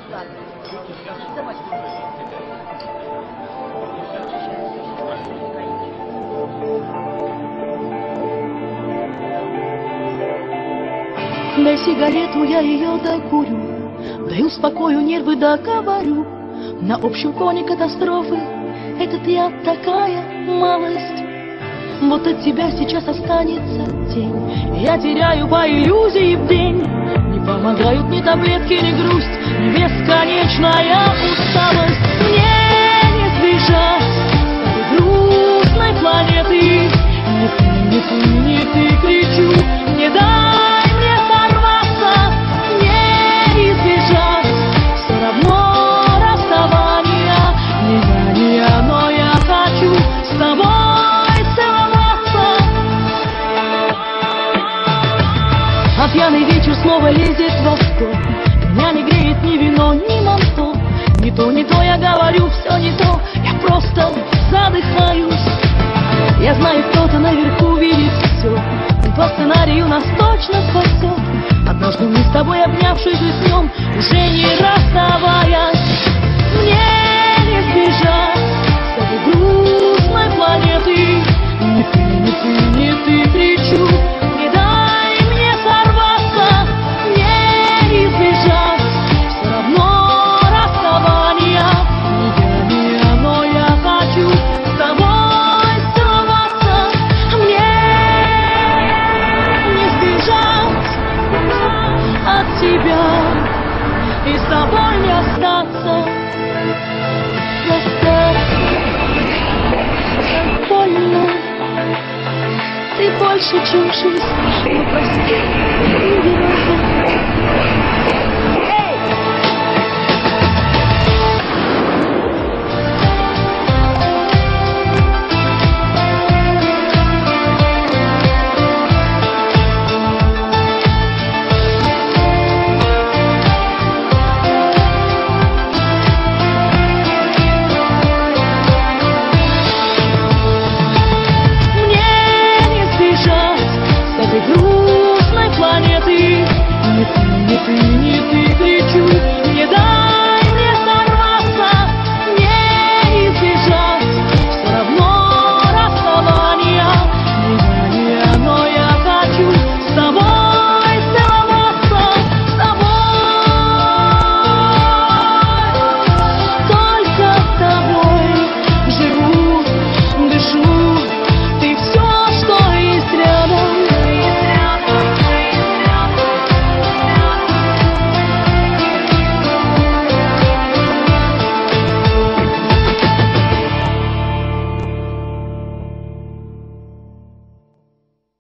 Дай сигарету, я ее докурю, дай успокою нервы, договорю. На общем фоне катастрофы этот я такая малость. Вот от тебя сейчас останется тень. Я теряю по иллюзии в день. Не помогают ни таблетки, ни грусть, ни бесконечная усталость. Мне не сбежать с этой грустной планеты. Не ты, не ты, не ты, кричу, не дай мне сорваться. Не избежать все равно расставания. Не я, не я, но я хочу с тобой целоваться. А пьяный вечер снова лезет в восток. Меня не греет ни вино, ни манто. Не то, я говорю, все не то. Я просто задыхаюсь. Я знаю, кто-то наверху видит все. Он по сценарию нас точно спасет. Однажды мы с тобой, обнявшись, уснем, уже не расставаясь. Мне не сбежать с этой грустной планеты. Не ты, не ты, не ты, кричу, не дай мне сорваться. Не избежать все равно расставания. Не я, но я хочу с тобой целоваться. Мне не сбежать от тебя и с тобой не остаться. Расстаться так больно. Ты больше, чем жизнь, но прости, не берется.